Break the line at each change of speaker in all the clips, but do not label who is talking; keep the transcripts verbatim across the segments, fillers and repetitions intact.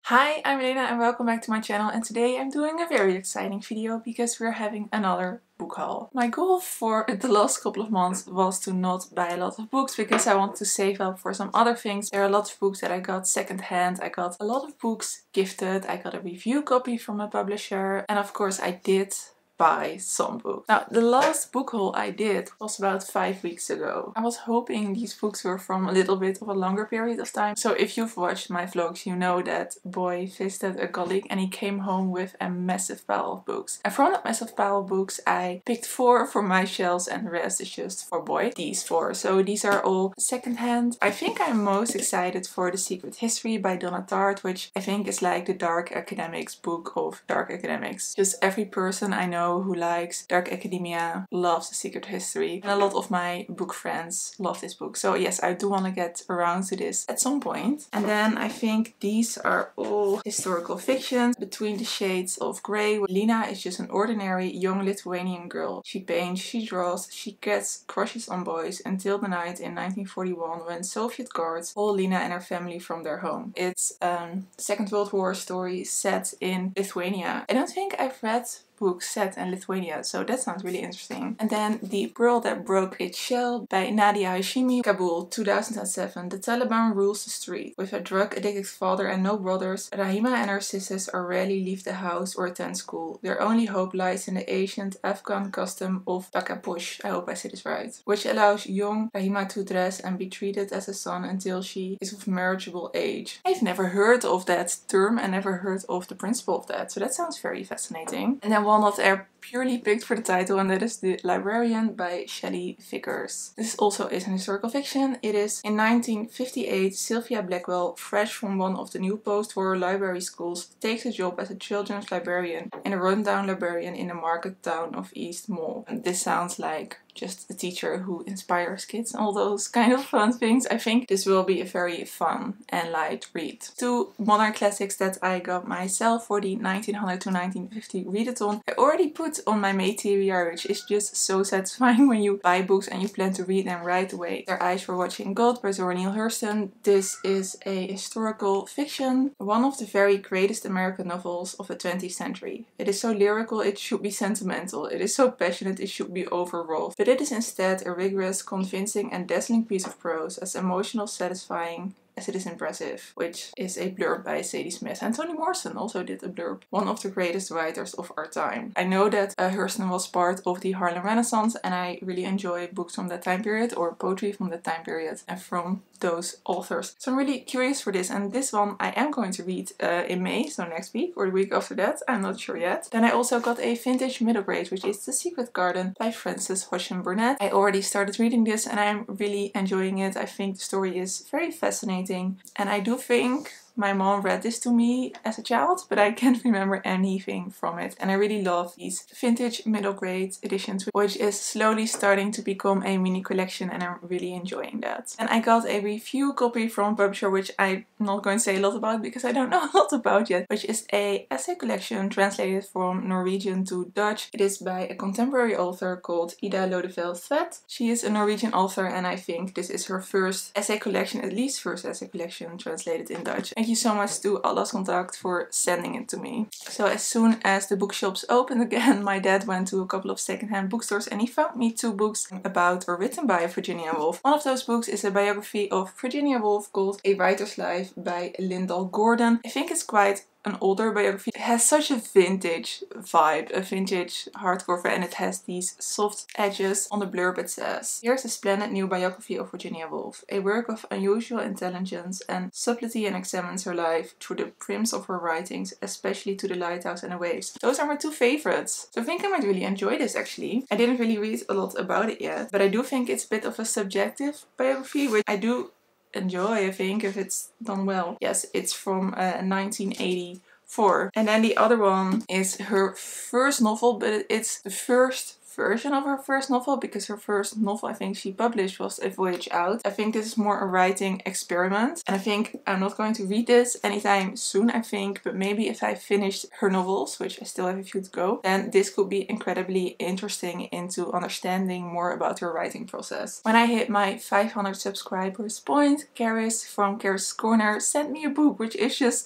Hi, I'm Lena and welcome back to my channel, and today I'm doing a very exciting video because we're having another book haul. My goal for the last couple of months was to not buy a lot of books because I want to save up for some other things. There are a lot of books that I got secondhand. I got a lot of books gifted. I got a review copy from a publisher, and of course I did buy some books. Now, the last book haul I did was about five weeks ago. I was hoping these books were from a little bit of a longer period of time. So if you've watched my vlogs, you know that Boy visited a colleague and he came home with a massive pile of books. And from that massive pile of books, I picked four from my shelves and the rest is just for Boy. These four. So these are all secondhand. I think I'm most excited for The Secret History by Donna Tartt, which I think is like the dark academics book of dark academics. Just every person I know who likes dark academia loves The Secret History, and a lot of my book friends love this book. So yes, I do want to get around to this at some point. And then I think these are all historical fiction between the shades of grey. Lina is just an ordinary young Lithuanian girl. She paints, she draws, she gets crushes on boys until the night in nineteen forty-one when Soviet guards haul Lina and her family from their home. It's a Second World War story set in Lithuania. I don't think I've read book set in Lithuania, so that sounds really interesting. And then The Pearl That Broke Its Shell by Nadia Hashimi, Kabul, two thousand seven. The Taliban rules the street. With a drug-addicted father and no brothers, Rahima and her sisters are rarely leave the house or attend school. Their only hope lies in the ancient Afghan custom of bakapush, I hope I said this right, which allows young Rahima to dress and be treated as a son until she is of marriageable age. I've never heard of that term and never heard of the principle of that, so that sounds very fascinating. And then one that I purely picked for the title, and that is The Librarian by Shelley Vickers. This also is an historical fiction. It is in nineteen fifty-eight, Sylvia Blackwell, fresh from one of the new post-war library schools, takes a job as a children's librarian in a rundown librarian in the market town of East Mall. And this sounds like just a teacher who inspires kids and all those kind of fun things. I think this will be a very fun and light read. Two modern classics that I got myself for the nineteen hundred to nineteen fifty readathon. I already put on my May T B R, which is just so satisfying when you buy books and you plan to read them right away. Their Eyes Were Watching God by Zora Neale Hurston. This is a historical fiction, one of the very greatest American novels of the twentieth century. It is so lyrical, it should be sentimental. It is so passionate, it should be overwrought. But it is instead a rigorous, convincing and dazzling piece of prose, as emotional, satisfying as it is impressive, which is a blurb by Sadie Smith. And Toni Morrison also did a blurb, one of the greatest writers of our time. I know that uh, Hurston was part of the Harlem Renaissance, and I really enjoy books from that time period, or poetry from that time period, and from those authors. So I'm really curious for this, and this one I am going to read uh, in May, so next week or the week after that, I'm not sure yet. Then I also got a vintage middle grade, which is The Secret Garden by Frances Hodgson Burnett. I already started reading this and I'm really enjoying it. I think the story is very fascinating. And I do think my mom read this to me as a child, but I can't remember anything from it. And I really love these vintage middle grade editions, which is slowly starting to become a mini collection, and I'm really enjoying that. And I got a review copy from a publisher, which I'm not going to say a lot about because I don't know a lot about yet, which is a essay collection translated from Norwegian to Dutch. It is by a contemporary author called Ida Lodeveld-Tvedt. She is a Norwegian author, and I think this is her first essay collection, at least first essay collection translated in Dutch. Thank you so much to Alles Contact for sending it to me. So as soon as the bookshops opened again, my dad went to a couple of secondhand bookstores and he found me two books about or written by Virginia Woolf. One of those books is a biography of Virginia Woolf called A Writer's Life by Lyndall Gordon. I think it's quite an older biography. It has such a vintage vibe, a vintage hardcover, and it has these soft edges. On the blurb it says, "Here's a splendid new biography of Virginia Woolf, a work of unusual intelligence and subtlety, and examines her life through the prisms of her writings, especially To the Lighthouse and the Waves." Those are my two favorites. So I think I might really enjoy this actually. I didn't really read a lot about it yet, but I do think it's a bit of a subjective biography, which I do enjoy, I think, if it's done well. Yes, it's from uh, nineteen eighty-four. And then the other one is her first novel, but it's the first version of her first novel, because her first novel I think she published was A Voyage Out. I think this is more a writing experiment, and I think I'm not going to read this anytime soon, I think, but maybe if I finished her novels, which I still have a few to go, then this could be incredibly interesting into understanding more about her writing process. When I hit my five hundred subscribers point, Caris from Caris Corner sent me a book, which is just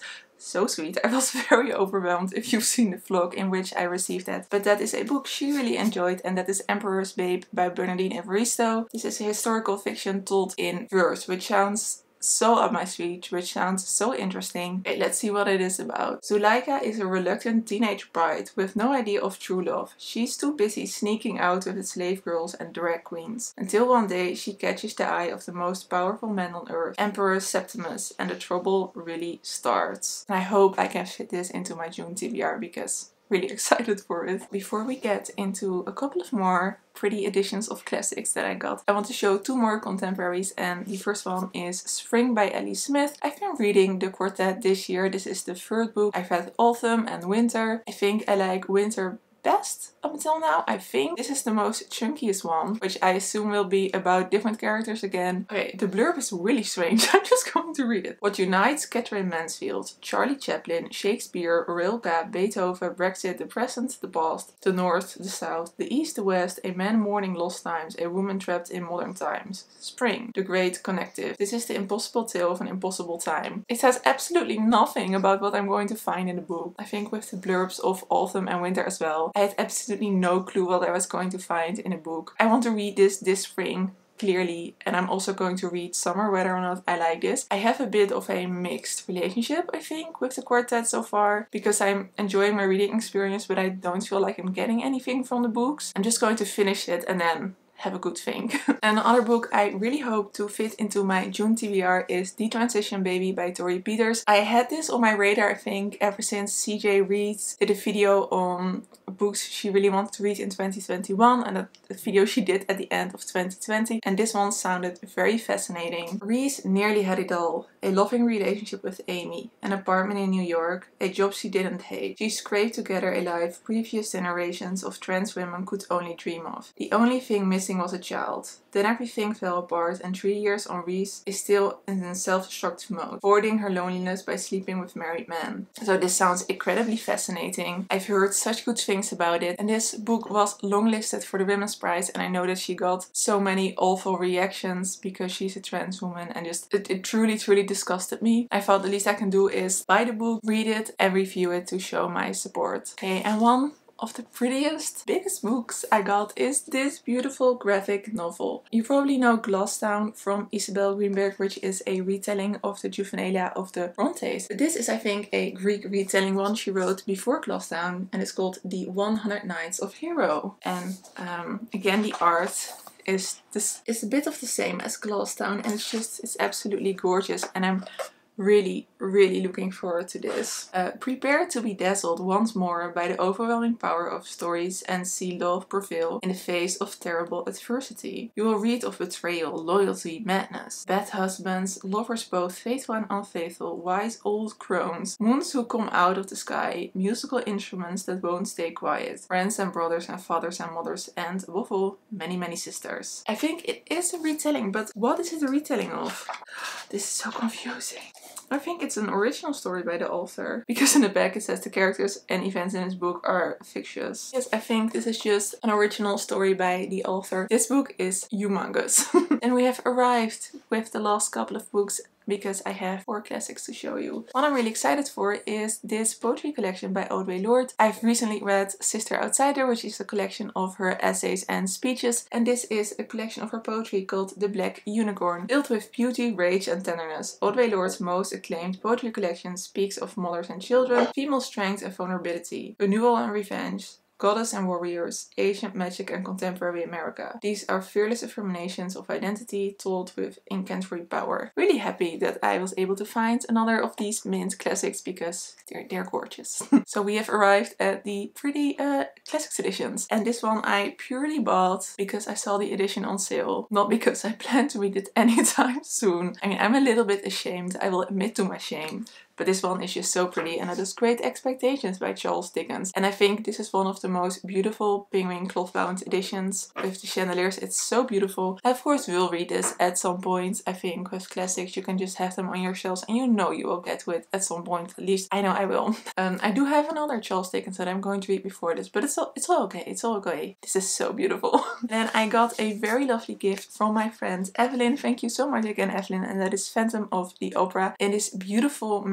so sweet. I was very overwhelmed if you've seen the vlog in which I received that. But that is a book she really enjoyed, and that is Emperor's Babe by Bernardine Evaristo. This is a historical fiction told in verse, which sounds so up my street, which sounds so interesting. Okay, let's see what it is about. Zuleika is a reluctant teenage bride with no idea of true love. She's too busy sneaking out with the slave girls and drag queens. Until one day she catches the eye of the most powerful man on earth, Emperor Septimus, and the trouble really starts. And I hope I can fit this into my June T B R because really excited for it. Before we get into a couple of more pretty editions of classics that I got, I want to show two more contemporaries, and the first one is Spring by Ellie Smith. I've been reading the quartet this year. This is the third book. I've read Autumn and Winter. I think I like Winter best up until now. I think this is the most chunkiest one, which I assume will be about different characters again. Okay, the blurb is really strange. I'm just going to read it. What unites Catherine Mansfield, Charlie Chaplin, Shakespeare, Rilke, Beethoven, Brexit, the present, the past, the north, the south, the east, the west, a man mourning lost times, a woman trapped in modern times. Spring, the great connective. This is the impossible tale of an impossible time. It says absolutely nothing about what I'm going to find in the book. I think with the blurbs of Autumn and Winter as well, I had absolutely no clue what I was going to find in a book. I want to read this this spring, clearly, and I'm also going to read Summer whether or not I like this. I have a bit of a mixed relationship, I think, with the quartet so far, because I'm enjoying my reading experience, but I don't feel like I'm getting anything from the books. I'm just going to finish it and then have a good think. And another book I really hope to fit into my June T B R is The Transition Baby by Torrey Peters. I had this on my radar, I think, ever since C J Reads did a video on books she really wanted to read in twenty twenty-one, and a video she did at the end of twenty twenty, and this one sounded very fascinating. Reese nearly had it all. A loving relationship with Amy, an apartment in New York, a job she didn't hate. She scraped together a life previous generations of trans women could only dream of. The only thing missing was a child. Then everything fell apart, and three years on, Reese is still in self-destructive mode, avoiding her loneliness by sleeping with married men. So this sounds incredibly fascinating. I've heard such good things about it, and this book was longlisted for the Women's Prize, and I know that she got so many awful reactions because she's a trans woman, and just it, it truly truly disgusted me. I thought the least I can do is buy the book, read it, and review it to show my support. Okay, and one of the prettiest, biggest books I got is this beautiful graphic novel. You probably know Glasstown from Isabel Greenberg, which is a retelling of the Juvenilia of the Brontes. But this is, I think, a Greek retelling one she wrote before Glasstown, and it's called The one hundred Nights of Hero. And um, again, the art is this is a bit of the same as Glasstown, and it's just it's absolutely gorgeous, and I'm really, really looking forward to this. Uh, prepare to be dazzled once more by the overwhelming power of stories and see love prevail in the face of terrible adversity. You will read of betrayal, loyalty, madness, bad husbands, lovers both faithful and unfaithful, wise old crones, moons who come out of the sky, musical instruments that won't stay quiet, friends and brothers and fathers and mothers, and above all, many, many sisters. I think it is a retelling, but what is it a retelling of? This is so confusing. I think it's an original story by the author, because in the back it says the characters and events in this book are fictitious. Yes, I think this is just an original story by the author. This book is humongous. And we have arrived with the last couple of books, because I have four classics to show you. What I'm really excited for is this poetry collection by Audre Lorde. I've recently read Sister Outsider, which is a collection of her essays and speeches, and this is a collection of her poetry called The Black Unicorn, filled with beauty, rage and tenderness. Audre Lorde's most acclaimed poetry collection speaks of mothers and children, female strength and vulnerability, renewal and revenge, goddess and warriors, ancient magic and contemporary America. These are fearless affirmations of identity told with incantory power. Really happy that I was able to find another of these mint classics because they're, they're gorgeous. So we have arrived at the pretty uh, classics editions, and this one I purely bought because I saw the edition on sale, not because I plan to read it anytime soon. I mean, I'm a little bit ashamed, I will admit to my shame. But this one is just so pretty, and it is Great Expectations by Charles Dickens. And I think this is one of the most beautiful penguin cloth-bound editions with the chandeliers. It's so beautiful. I of course will read this at some point. I think with classics you can just have them on your shelves and you know you will get to it at some point. At least I know I will. Um, I do have another Charles Dickens that I'm going to read before this, but it's all, it's all okay. It's all okay. This is so beautiful. Then I got a very lovely gift from my friend Evelyn. Thank you so much again, Evelyn. And that is Phantom of the Opera in this beautiful magazine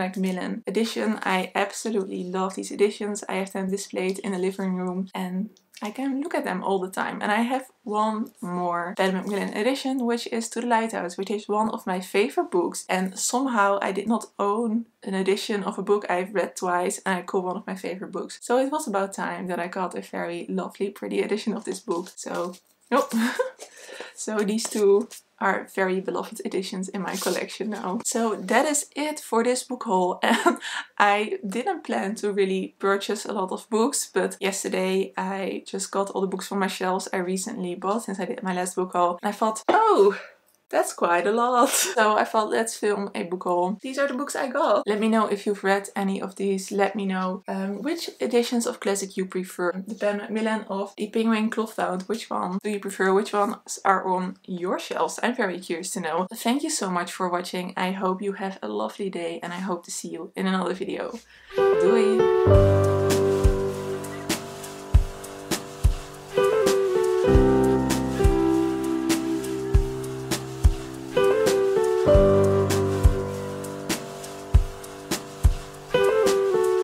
Macmillan edition. I absolutely love these editions. I have them displayed in the living room and I can look at them all the time. And I have one more Ben Macmillan edition, which is To the Lighthouse, which is one of my favorite books. And somehow I did not own an edition of a book I've read twice and I call one of my favorite books. So it was about time that I got a very lovely, pretty edition of this book. So, oh. So these two are very beloved editions in my collection now. So that is it for this book haul, and I didn't plan to really purchase a lot of books, but yesterday I just got all the books from my shelves I recently bought since I did my last book haul, and I thought, oh, that's quite a lot. So I thought, let's film a book haul. These are the books I got. Let me know if you've read any of these. Let me know um, which editions of classic you prefer. The Ben Macmillan of the Penguin Cloth Bound. Which one do you prefer? Which ones are on your shelves? I'm very curious to know. Thank you so much for watching. I hope you have a lovely day and I hope to see you in another video. Doei!